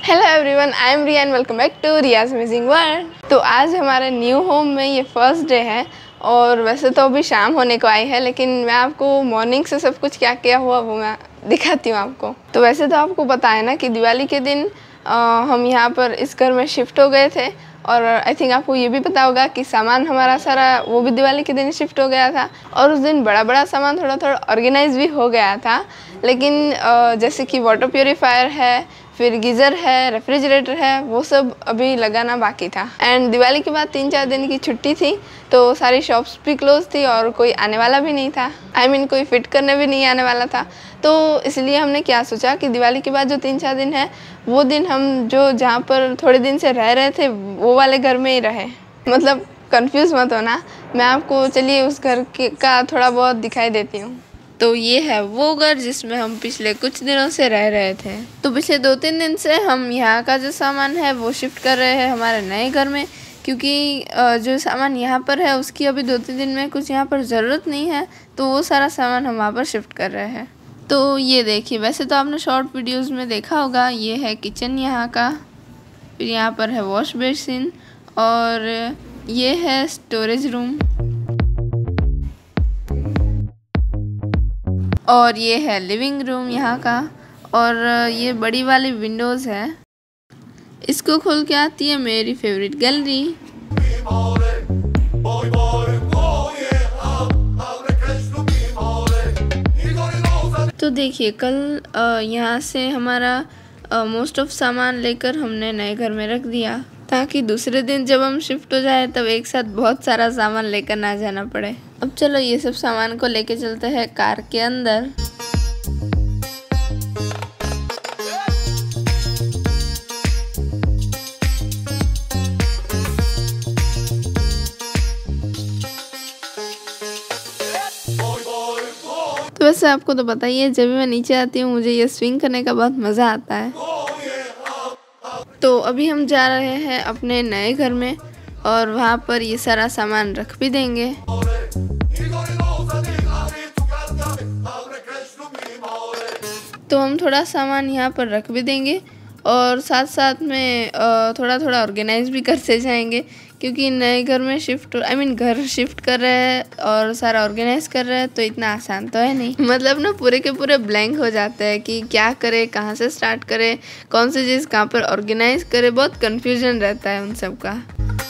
Hello everyone, I am Riya and welcome back to Riya's amazing world. तो आज हमारे new home में ये फर्स्ट डे है और वैसे तो अभी शाम होने को आई है, लेकिन मैं आपको मॉर्निंग से सब कुछ क्या क्या हुआ वो मैं दिखाती हूँ आपको। तो वैसे तो आपको पता है ना कि दिवाली के दिन हम यहाँ पर इस घर में शिफ्ट हो गए थे और आई थिंक आपको ये भी पता होगा कि सामान हमारा सारा वो भी दिवाली के दिन शिफ्ट हो गया था और उस दिन बड़ा बड़ा सामान थोड़ा थोड़ा ऑर्गेनाइज भी हो गया था। लेकिन जैसे कि वाटर प्योरीफायर है, फिर गीज़र है, रेफ्रिजरेटर है, वो सब अभी लगाना बाकी था। एंड दिवाली के बाद 3-4 दिन की छुट्टी थी तो सारी शॉप्स भी क्लोज थी और कोई आने वाला भी नहीं था। आई मीन कोई फिट करने भी नहीं आने वाला था। तो इसलिए हमने क्या सोचा कि दिवाली के बाद जो 3-4 दिन है वो दिन हम जो जहाँ पर थोड़े दिन से रह रहे थे वो वाले घर में ही रहे। मतलब कंफ्यूज मत होना, मैं आपको चलिए उस घर का थोड़ा बहुत दिखाई देती हूँ। तो ये है वो घर जिसमें हम पिछले कुछ दिनों से रह रहे थे। तो पिछले 2-3 दिन से हम यहाँ का जो सामान है वो शिफ्ट कर रहे हैं हमारे नए घर में, क्योंकि जो सामान यहाँ पर है उसकी अभी 2-3 दिन में कुछ यहाँ पर ज़रूरत नहीं है, तो वो सारा सामान हम वहाँ पर शिफ्ट कर रहे हैं। तो ये देखिए, वैसे तो आपने शॉर्ट वीडियोज़ में देखा होगा, ये है किचन यहाँ का, फिर यहाँ पर है वॉश बेसिन और ये है स्टोरेज रूम और ये है लिविंग रूम यहाँ का। और ये बड़ी वाली विंडोज़ है, इसको खोल के आती है मेरी फेवरेट गैलरी। तो देखिए, कल यहाँ से हमारा मोस्ट ऑफ सामान लेकर हमने नए घर में रख दिया ताकि दूसरे दिन जब हम शिफ्ट हो जाए तब एक साथ बहुत सारा सामान लेकर ना जाना पड़े। अब चलो ये सब सामान को लेके चलते हैं कार के अंदर। तो वैसे आपको तो पता ही है, जब भी मैं नीचे आती हूँ मुझे ये स्विंग करने का बहुत मज़ा आता है। तो अभी हम जा रहे हैं अपने नए घर में और वहाँ पर ये सारा सामान रख भी देंगे। तो हम थोड़ा सामान यहाँ पर रख भी देंगे और साथ साथ में थोड़ा थोड़ा ऑर्गेनाइज भी करते जाएंगे, क्योंकि नए घर में घर शिफ्ट कर रहे हैं और सारा ऑर्गेनाइज कर रहे हैं तो इतना आसान तो है नहीं। मतलब ना पूरे के पूरे ब्लैंक हो जाते हैं कि क्या करें, कहाँ से स्टार्ट करें, कौन सी चीज़ कहाँ पर ऑर्गेनाइज करें, बहुत कन्फ्यूजन रहता है उन सब का।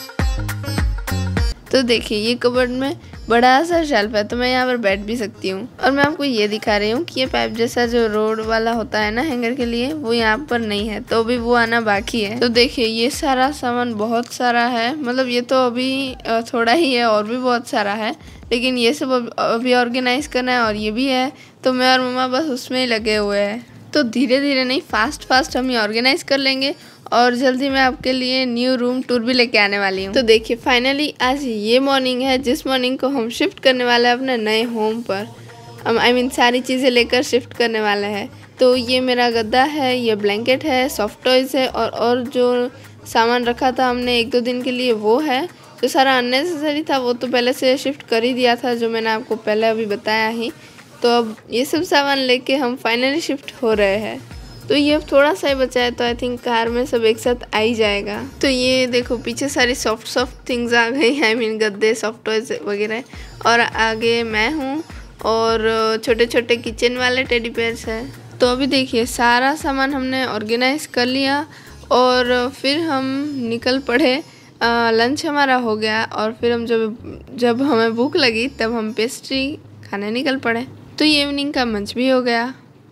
तो देखिए, ये कबर्ड में बड़ा सा शेल्फ है तो मैं यहाँ पर बैठ भी सकती हूँ। और मैं आपको ये दिखा रही हूँ कि ये पाइप जैसा जो रोड वाला होता है ना हैंगर के लिए, वो यहाँ पर नहीं है, तो अभी वो आना बाकी है। तो देखिए, ये सारा सामान बहुत सारा है, मतलब ये तो अभी थोड़ा ही है और भी बहुत सारा है, लेकिन ये सब अभी ऑर्गेनाइज करना है और ये भी है, तो मैं और मम्मा बस उसमें ही लगे हुए हैं। तो धीरे धीरे नहीं, फास्ट हम ये ऑर्गेनाइज कर लेंगे और जल्दी मैं आपके लिए न्यू रूम टूर भी लेके आने वाली हूँ। तो देखिए, फाइनली आज ये मॉर्निंग है जिस मॉर्निंग को हम शिफ्ट करने वाले हैं अपने नए होम पर। हम सारी चीज़ें लेकर शिफ्ट करने वाले हैं। तो ये मेरा गद्दा है, ये ब्लैंकेट है, सॉफ्ट टॉयज़ है और जो सामान रखा था हमने 1-2 दिन के लिए वो है। जो सारा अननेसेसरी था वो तो पहले से शिफ्ट कर ही दिया था, जो मैंने आपको पहले अभी बताया ही। तो अब ये सब सामान लेके हम फाइनली शिफ्ट हो रहे हैं। तो ये अब थोड़ा सा ही बचा है, तो आई थिंक कार में सब एक साथ आ ही जाएगा। तो ये देखो, पीछे सारी सॉफ्ट थिंग्स आ गई, गद्दे, सॉफ्ट टॉयज वगैरह, और आगे मैं हूँ और छोटे छोटे किचन वाले टेडी बेयर्स है। तो अभी देखिए, सारा सामान हमने ऑर्गेनाइज कर लिया और फिर हम निकल पड़े। लंच हमारा हो गया और फिर हम जब हमें भूख लगी तब हम पेस्ट्री खाने निकल पड़े। तो ये इवनिंग का मंच भी हो गया।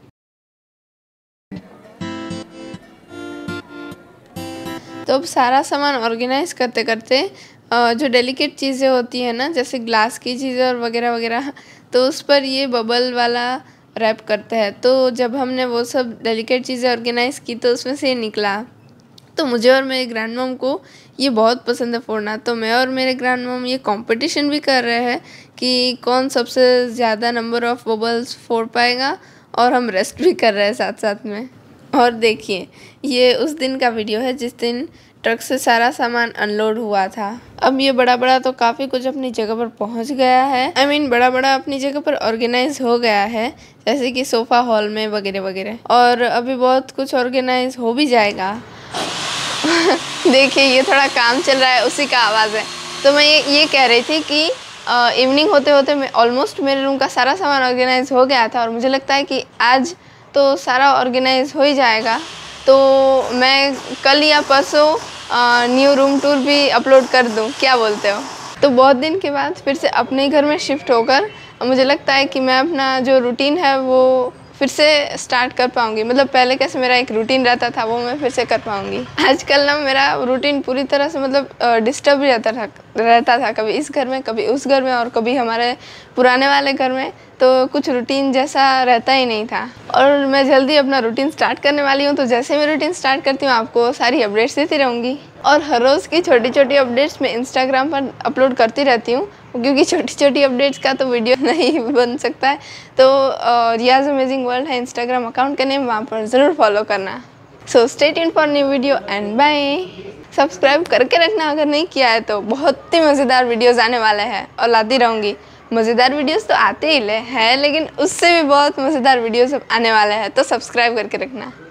तो अब सारा सामान ऑर्गेनाइज करते करते जो डेलिकेट चीज़ें होती हैं ना, जैसे ग्लास की चीज़ें और वगैरह वगैरह, तो उस पर ये बबल वाला रैप करते हैं। तो जब हमने वो सब डेलिकेट चीज़ें ऑर्गेनाइज की तो उसमें से निकला। तो मुझे और मेरे ग्रैंड मॉम को ये बहुत पसंद है फोड़ना, तो मैं और मेरे ग्रैंड मॉम ये कंपटीशन भी कर रहे हैं कि कौन सबसे ज़्यादा नंबर ऑफ़ बबल्स फोड़ पाएगा, और हम रेस्ट भी कर रहे हैं साथ साथ में। और देखिए, ये उस दिन का वीडियो है जिस दिन ट्रक से सारा सामान अनलोड हुआ था। अब ये बड़ा बड़ा तो काफ़ी कुछ अपनी जगह पर पहुंच गया है। बड़ा बड़ा अपनी जगह पर ऑर्गेनाइज हो गया है, जैसे कि सोफ़ा हॉल में वगैरह वगैरह, और अभी बहुत कुछ ऑर्गेनाइज हो भी जाएगा। देखिए ये थोड़ा काम चल रहा है, उसी का आवाज़ है। तो मैं ये कह रही थी कि इवनिंग होते होते मैं ऑलमोस्ट मेरे रूम का सारा सामान ऑर्गेनाइज हो गया था और मुझे लगता है कि आज तो सारा ऑर्गेनाइज हो ही जाएगा। तो मैं कल या परसों न्यू रूम टूर भी अपलोड कर दूं, क्या बोलते हो? तो बहुत दिन के बाद फिर से अपने घर में शिफ्ट होकर मुझे लगता है कि मैं अपना जो रूटीन है वो फिर से स्टार्ट कर पाऊँगी। मतलब पहले कैसे मेरा एक रूटीन रहता था वो मैं फिर से कर पाऊँगी। आजकल ना मेरा रूटीन पूरी तरह से मतलब डिस्टर्ब ही रहता था, कभी इस घर में, कभी उस घर में और कभी हमारे पुराने वाले घर में। तो कुछ रूटीन जैसा रहता ही नहीं था और मैं जल्दी अपना रूटीन स्टार्ट करने वाली हूँ। तो जैसे मैं रूटीन स्टार्ट करती हूँ आपको सारी अपडेट्स देती रहूँगी और हर रोज़ की छोटी छोटी अपडेट्स मैं इंस्टाग्राम पर अपलोड करती रहती हूँ, क्योंकि छोटी छोटी अपडेट्स का तो वीडियो नहीं बन सकता है। तो रियाज अमेजिंग वर्ल्ड है इंस्टाग्राम अकाउंट का नेम, वहाँ पर ज़रूर फॉलो करना। So stay tuned for new video and bye. Subscribe करके रखना अगर नहीं किया है तो, बहुत ही मज़ेदार वीडियोज़ आने वाले हैं और लाती रहूँगी। मज़ेदार वीडियोज़ तो आते ही हैं, लेकिन उससे भी बहुत मज़ेदार वीडियोज़ आने वाले हैं, तो सब्सक्राइब करके रखना।